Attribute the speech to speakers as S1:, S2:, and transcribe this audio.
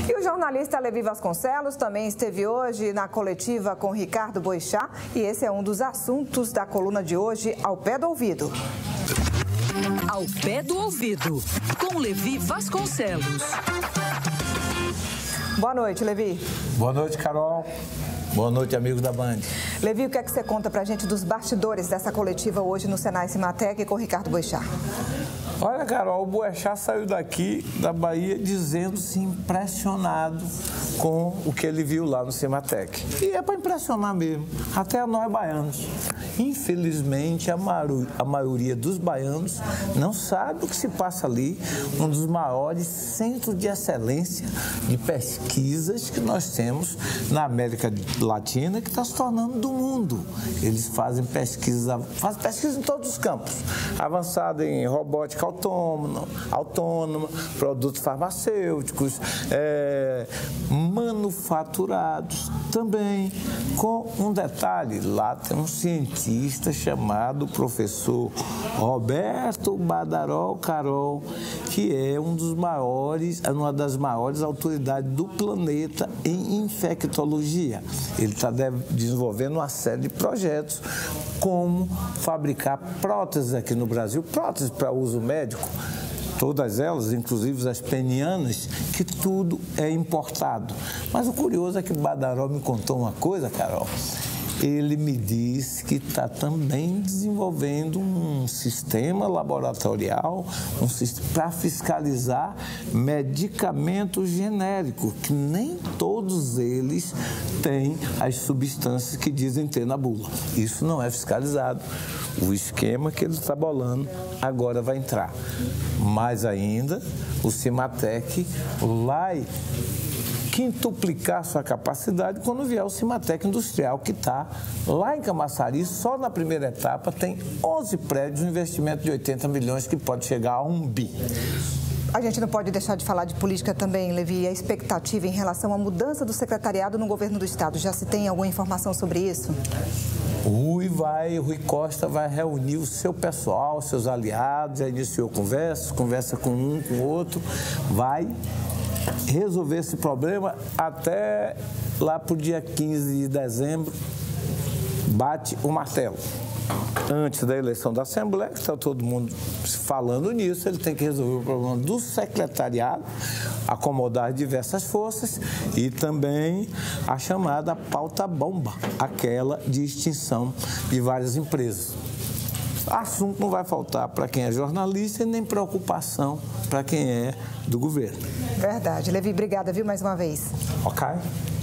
S1: E o jornalista Levi Vasconcelos também esteve hoje na coletiva com Ricardo Boixá e esse é um dos assuntos da coluna de hoje, Ao Pé do Ouvido.
S2: Ao Pé do Ouvido, com Levi Vasconcelos.
S1: Boa noite, Levi.
S3: Boa noite, Carol. Boa noite, amigo da Band.
S1: Levi, o que é que você conta pra gente dos bastidores dessa coletiva hoje no Senai Cimatec com Ricardo Boixá?
S3: Olha, Carol, o Boixá saiu daqui da Bahia dizendo-se impressionado com o que ele viu lá no Cimatec. E é para impressionar mesmo, até nós baianos. Infelizmente, a maioria dos baianos não sabe o que se passa ali, um dos maiores centros de excelência de pesquisas que nós temos na América Latina, que está se tornando do mundo. Eles fazem pesquisa em todos os campos, avançada em robótica autônoma, produtos farmacêuticos, manufaturados também, com um detalhe, lá tem um cientista chamado professor Roberto Badaró Carol, que é uma das maiores autoridades do planeta em infectologia. Ele está desenvolvendo uma série de projetos, como fabricar próteses aqui no Brasil, próteses para uso médico, todas elas, inclusive as penianas, que tudo é importado. Mas o curioso é que Badaró me contou uma coisa, Carol. Ele me disse que está também desenvolvendo um sistema laboratorial, para fiscalizar medicamentos genéricos, que nem todos eles têm as substâncias que dizem ter na bula. Isso não é fiscalizado. O esquema que ele está bolando agora vai entrar. Mais ainda, o Cimatec vai quintuplicar sua capacidade quando vier o Cimatec Industrial, que está lá em Camaçari. Só na primeira etapa tem 11 prédios, um investimento de 80 milhões que pode chegar a 1 bi.
S1: A gente não pode deixar de falar de política também, Levi, a expectativa em relação à mudança do secretariado no governo do estado. Já se tem alguma informação sobre isso?
S3: O Rui Costa vai reunir o seu pessoal, seus aliados, já iniciou conversa com um, com o outro, vai resolver esse problema até lá para o dia 15 de dezembro, bate o martelo. Antes da eleição da Assembleia, que está todo mundo falando nisso, ele tem que resolver o problema do secretariado, acomodar diversas forças e também a chamada pauta-bomba, aquela de extinção de várias empresas. Assunto não vai faltar para quem é jornalista e nem preocupação para quem é do governo.
S1: Verdade. Levi, obrigada, viu, mais uma vez.
S3: Ok.